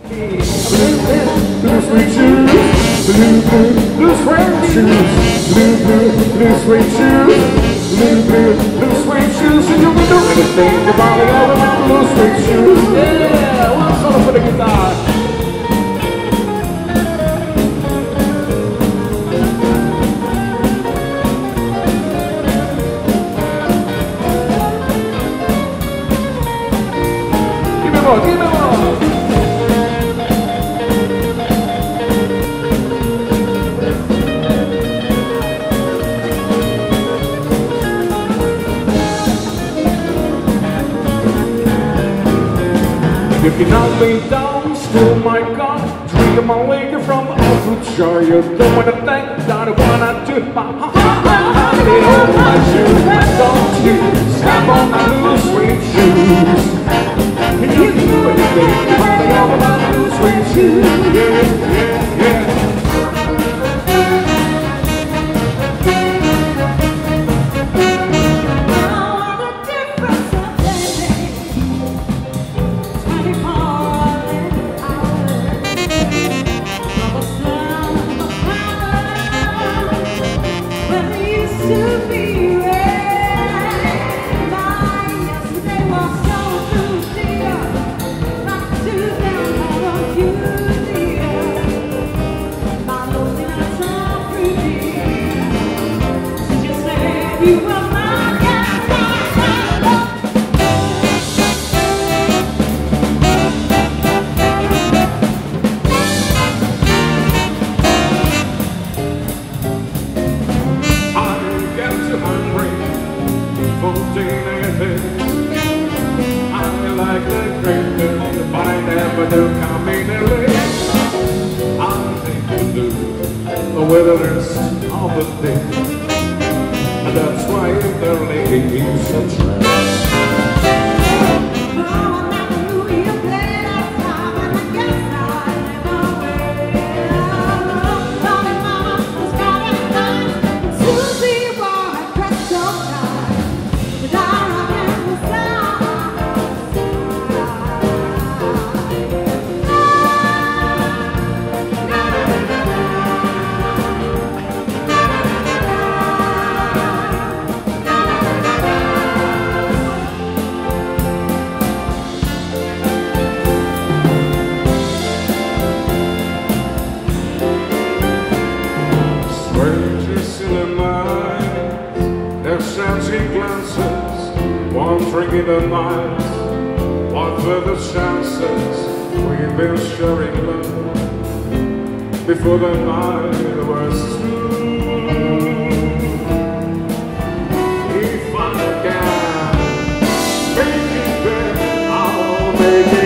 Blue suede shoes, blue suede shoes, blue suede shoes, blue suede shoes, and you can do anything your body all around blue suede shoes. Yeah, one solo for the guitar. Give me more, give me more. You cannot lay down, still my God, drink my way from Alfredshire. You don't want to think that I wanna do my honey on my shoes. Why don't you step on my blue suede shoes? And you can do anything, running all of my blue suede shoes. Yeah, yeah, yeah. And that's why they're making such in the night. What were the chances we've been sharing love before the night was through? If I can make it better, I'll make it